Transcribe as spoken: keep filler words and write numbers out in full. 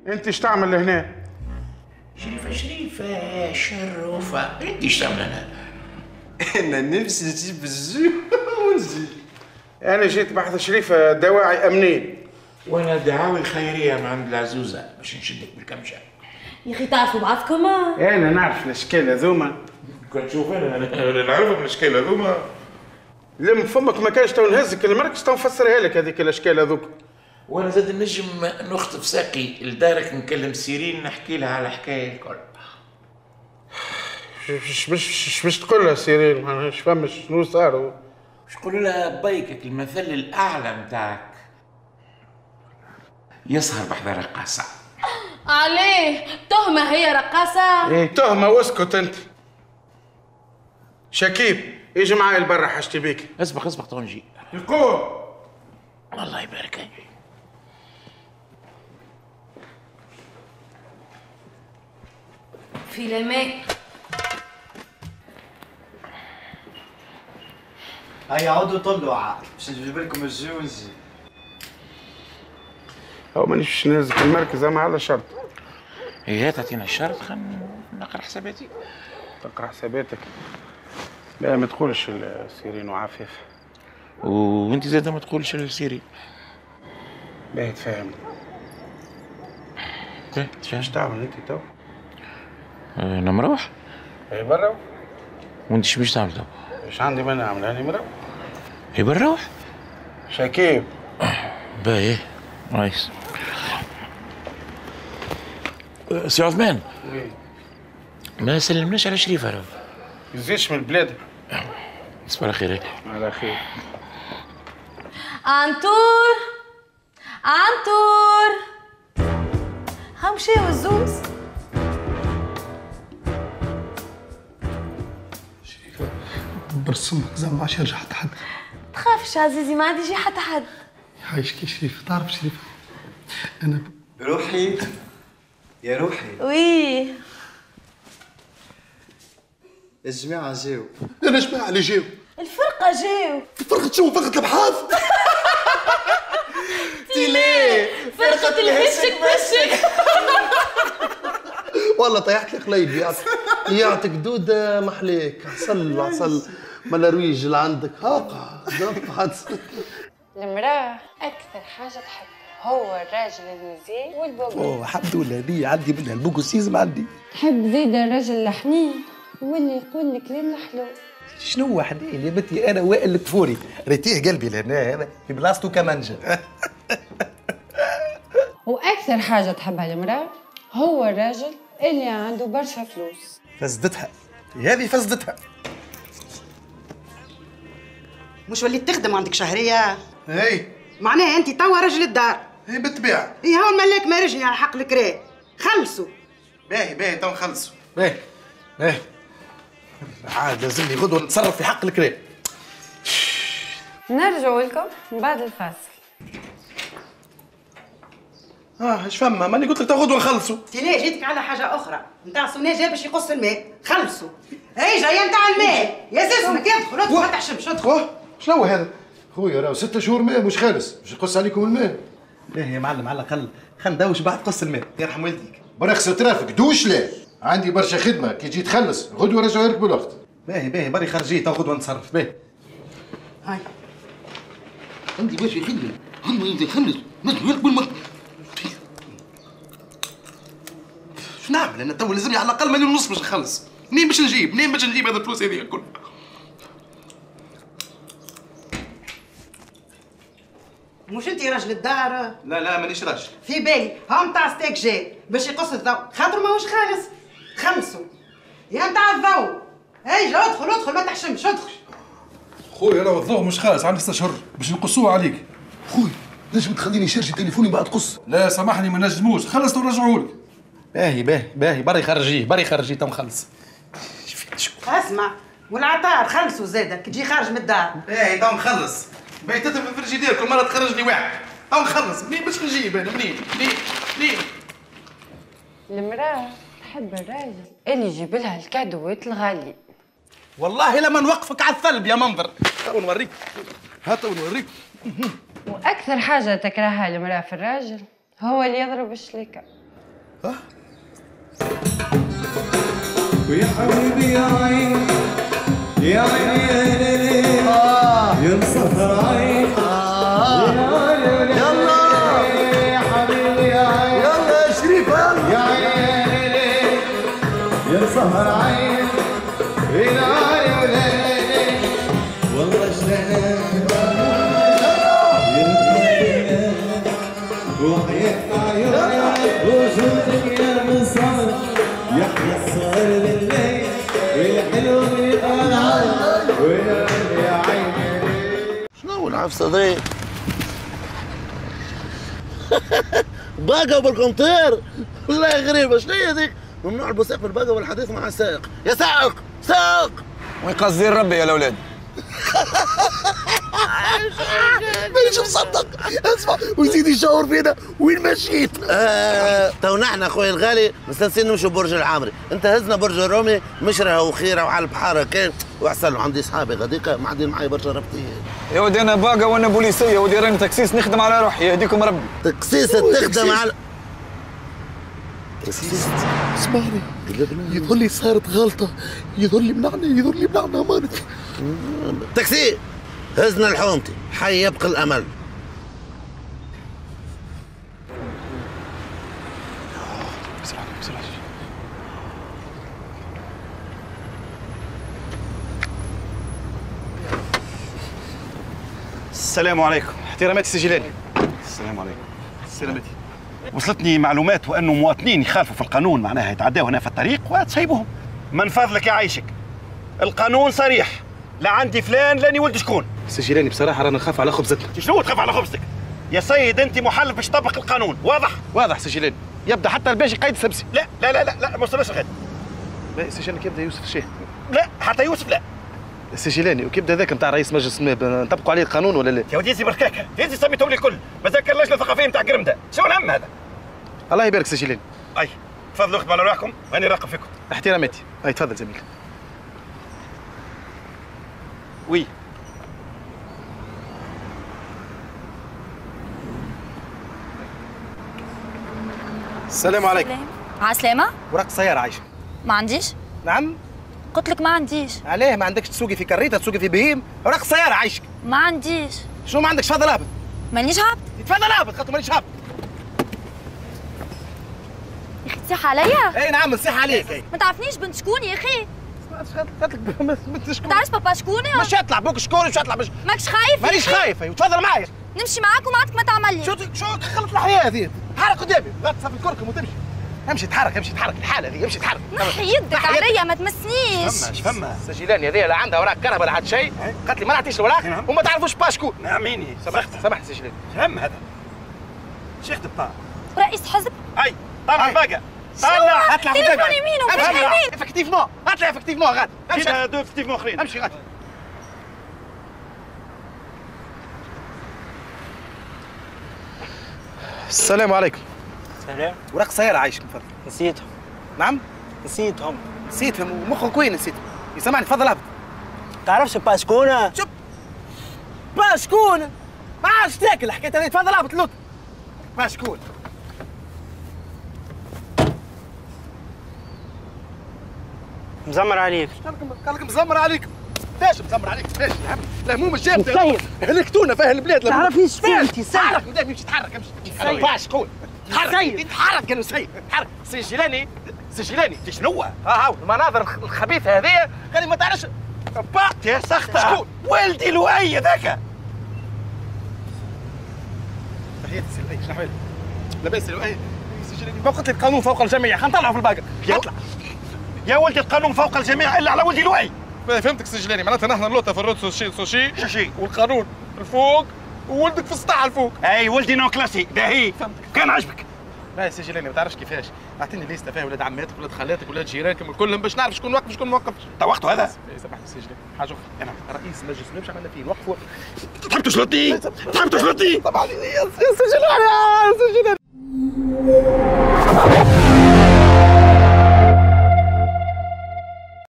انت ايش تعمل لهنا؟ شريفة شريفة يا شروفة، انت ايش تعمل هنا؟ انا نفسي نجيب الجو ونجي. انا جيت بحث شريفة دواعي امنين. وانا دعاوي خيرية من عند العزوزة باش نشدك بالكمشة. يا اخي تعرفوا بعضكم؟ انا نعرف الاشكال هذوما. كنت تشوف انا انا نعرفهم الاشكال هذوما. لم فمك ما كانش تو نهزك المركز تو نفسرها لك هذيك الاشكال هذوك. وانا زاد النجم نخطف ساقي لدارك نكلم سيرين نحكي لها على حكايه الكل. اش باش باش تقول لها سيرين؟ مش فهمش شنو صار. باش تقول لها بيكك المثل الاعلى نتاعك يسهر بحذا رقاصه. عليه تهمه هي رقاصه؟ ايه تهمه واسكت انت. شكيب يجي معايا لبرا حاجتي بيك. اسبق اسبق تو نجي. يقوم. الله يبارك فيك. في الماء. هيا عودوا طلوا عاد باش نجيب لكم الجو ونجي. هو مانيش باش نهزك المركز اما على شرط. ايه تعطينا الشرط خلينا نقرا حساباتي. تقرا حساباتك؟ لا ما تقولش سيرين وعفيف. وانت زاد ما تقولش لسيرين. باهي تفهم. ايه ايش تعمل انت تو؟ انا مروح. اي برا. وانت ايش باش تعمل تو؟ ايش عندي ما نعمل انا مروح. اي بنروح. شكيب. باهي نايس. سي عثمان. وي. ما سلمناش على شريفة راه. يزيش من البلاد. تصبح على خير. على خير. عنتور عنتور ها مشاو الزوز. شريفة برسمك زعما ما عادش يرجع حتى حد. تخافش عزيزي ما عاد يجي حتى حد. يعيشك يا شريفة. تعرف شريفة أنا ب... روحي يا روحي. وي الجماعة جاو. أنا جماعة اللي جاو. الفرقة جاو. فرقة شو؟ فرقة البحاث. تيلي فرقة الهشك بشك. والله طيحت لي قليب يعطيك يعطيك دودة محليك. عسل عسل مالا رويج اللي عندك هاقع ضبط. المراه أكثر حاجة تحب هو الراجل المزيان والبوغوس. اوه الحمد لله دي عندي منها البوغوسيزم عندي. تحب زيد الراجل الحنين واللي يقول لك كلام حلو. شنو حنين يا بنتي؟ انا وائل الكفوري ريتيه قلبي لهنا هذا في بلاصتو كمانجا. واكثر حاجه تحبها المراه هو الراجل اللي عنده برشا فلوس. فزدتها هذه فزدتها. مش وليت تخدم عندك شهريه؟ اي معناها انت توا رجل الدار. اي بالطبيعه. اي هو الملاك ما رجني على حق الكرا. خلصوا. باهي باهي تو نخلصوا. باهي باهي عاد لازمني غدوه نتصرف في حق الكرا. نرجعوا لكم من بعد الفاصل. اه ايش فما؟ ماني قلت لك تو غدوه نخلصوا. تيلي جيتك على حاجه اخرى نتاع سوني جا باش يقص الماء. خلصوا. اي جايه نتاع الماء يا سيسمك ادخل ادخل ما تحشمش ادخل. شنو هذا؟ خويا راه ستة شهور ماء مش خالص باش يقص عليكم الماء. باهي يا معلم على الاقل خل ندوش بعد قص الماء يرحم والديك. برخص ترافق دوش لا عندي برشا خدمه كي تجي تخلص غدوه رجعوا يركبوا الوقت. باهي باهي بري خرجيه تو غدوه نتصرف. باهي هاي عندي برشا خدمه عندي يجي يخلص نجم يركبوا الماء. شو نعمل انا تو؟ لازمني على الاقل مليون ونص باش نخلص. منين باش نجيب؟ منين باش نجيب هذا الفلوس هذه الكل؟ مش انت راجل الدار؟ لا لا مانيش راجل. في بالي ها نتاع ستيك جاي باش يقص الضوء خاطر ماهوش خالص. خلصوا يا نتاع الضوء. اي جا ادخل ادخل ما تحشمش ادخل. خويا راه الضوء مش خالص عندي ستة اشهر باش نقصوه عليك. خويا نجم تخليني شارجي تليفوني بعد قص؟ لا سامحني ما نجموش خلص ونرجعوا لك. باهي باهي باهي بري خرجيه بري خرجيه تو نخلص. اسمع والعطار خلصوا زاده كي تجي خارج من الدار. باهي تو نخلص. باهي تتم في الفريجيدير كل مره تخرج لي واحد. تو نخلص. منين باش نجيب انا؟ منين منين منين؟ المراه تحب الراجل اللي يجيب لها الكادوات الغالي. والله لما نوقفك على الثلب يا منظر. تو نوريك هات نوريك. واكثر حاجه تكرهها المراه في الراجل هو اللي يضرب الشليكه. ها ويا حبيبي يا عين يا عين يا ليلي يا مسهر عين يلا يا حبيبي يا عين يلا يا شريف يلا يا عين يا ليلي يا مسهر عين يا عين يا ليلي والله جنانك يا وحياة عيونك وجودك يا مصمر يحيى السهر بالليل والحلو بالأنعام وينام يا عيني. شنو العفسه ذي؟ باقة بالقنطير والله غريبة. شنو هي ذيك؟ ممنوع البصيق في الباقة والحديث مع السائق. يا سائق سائق وين قصدي ربي يا الاولاد؟ مانيش مصدق. اسمع ويزيد يشاور فينا وين مشيت؟ آه تو نحن اخوي الغالي مستنسين نمشوا برج العامري، انت هزنا برج الرومي مشرها وخيره وعلى البحاره كان واحسن له. عندي اصحابي غاديكا معدين معي برشا ربطيه. يا ودي انا باقه وانا بوليسيه، يا ودي راني تكسيس نخدم على روحي يهديكم ربي. تكسيس تخدم على تكسيس. اسمعني يظهر لي صارت غلطه، يظهر لي منعنا يظهر لي منعنا امانتي. تاكسي هزنا الحومتي حي يبقى الامل. بسرعه بسرعه. السلام عليكم. احتراماتي سجلاني. السلام عليكم. سلامتي. وصلتني معلومات وانه مواطنين يخالفوا في القانون معناها يتعداوا هنا في الطريق وتسيبوهم. من فضلك يا عايشك القانون صريح، لا عندي فلان لاني ولد شكون. سجلاني بصراحه رانا نخاف على خبزتنا. شنو تخاف على خبزتك؟ يا سيد انت محلف باش تطبق القانون، واضح؟ واضح سجلاني. يبدا حتى الباشا قايد سبسي. لا لا لا لا لا ما وصلناش لغايه. لا سجلاني كيبدا يوسف الشاه. لا حتى يوسف لا. سجلاني وكيبدا ذاك نتاع رئيس مجلس النواب نطبقوا عليه القانون ولا لا؟ يا ودي يزي بركاكه، يزي سميتهم لي الكل، مازال كان اللجنه الثقافيه نتاع قرمده، شنو الهم هذا؟ الله يبارك سجلاني. اي تفضلوا اخدموا على روحكم راني راقب فيكم. احتراماتي. اي تفضل زميلي. وي السلام عليكم. على السلامة. وراك سيارة عايشة؟ ما عنديش. نعم؟ قلت لك ما عنديش. علاه ما عندكش تسوقي في كريته تسوقي في بهيم؟ وراك سيارة عايشك. ما عنديش. شنو ما عندكش؟ تفضل هابط. مانيش هابط. تفضل هابط خاطر مانيش هابط. يا اخي تصيح عليا؟ اي نعم نصيح عليك. اي ما تعرفنيش بنت شكون يا اخي؟ قالت لك بنت شكون؟ ما تعرفش بابا شكون؟ مش يطلع بوك شكون مش يطلع مش ماكش خايف؟ مانيش خايف. ايوه تفضل معايا. نمشي معاك ومعادك ما تعمل لي. شو شو خلط الحياة هذه؟ تحرك قدامي، لا تصفي الكركم وتمشي. امشي تحرك امشي تحرك الحالة هذه امشي تحرك. نحي يدك عليا ما تمسنيش. فما فما سجلاني هذه لا عندها وراك كرهبة لا عاد شيء، قالت لي ما نعطيش الوراق وما تعرفوش با شكون. نعميني سامحت سامحت سجلاني. فهم هذا. شيخ الطاق. رئيس حزب. اي طلع الباقة. طلع اطلع تليفون يمين ومش يمين. افكتيفمون اطلع افكتيفمون غادي. امشي دو افكتيفمون اخرين. امشي غادي. السلام عليكم. سلام. وراك سيارة عايشك من فضلك. نسيتهم. نعم؟ نسيتهم. نسيتهم ومخك وين نسيتهم؟ يسمعني تفضل هبط. تعرفش با شكون؟ شوف با شكون؟ ما عادش تاكل الحكاية هذه. تفضل هبط لوط. با شكون؟ مزمر عليك. قال لك مزمر عليك. فاش مزمر عليك فاش يا عم؟ لا مو مش جابت. هلكتونا فيه البلاد. ما تعرفنيش فين انت سيد. تحرك قدامي امشي تحرك امشي. با شكون؟ تحرك تحرك قالوا سيد. تحرك سجلاني سجلاني انت شنو؟ ها ها المناظر الخبيثة هذه قال لي ما تعرفش. با يا سخطة شكون؟ ولدي لؤي ذاك. تحياتي سي لؤي شنو احوالك؟ لاباس لؤي سجلاني فوق قلت لك القانون فوق الجميع خلينا نطلعوا في الباقة. يطلع يا ولدي القانون فوق الجميع الا على ولدي لؤي. فهمتك سجلاني معناتها نحن نلوطها في الروت سوشي سوشي شوشي والقانون الفوق وولدك في السطح الفوق. اي ولدي نو كلاسي باهي كان عجبك. لا يا سجلاني ما تعرفش كيفاش اعطيني ليسته فيها ولاد عماتك ولاد خالاتك ولاد جيرانك كلهم باش نعرف شكون وقف شكون ما وقفش. توقتوا هذا؟ سامحني سجلاني حاجه اخرى انا رئيس مجلس النواب ايش عملنا فيه نوقفوا. تحب تشلطي؟ تحب تشلطي؟ طبعا يا سجلاني يا سجلاني